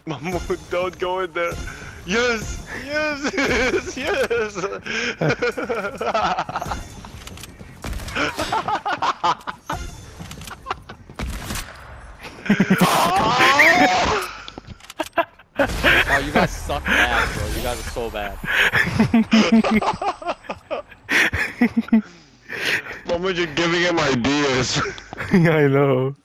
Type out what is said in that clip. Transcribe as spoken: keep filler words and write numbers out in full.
Mamu, don't go in there. Yes, yes, yes, yes. Oh, you guys suck ass, bro. You guys are so bad. Mamu, you're giving him ideas. I know.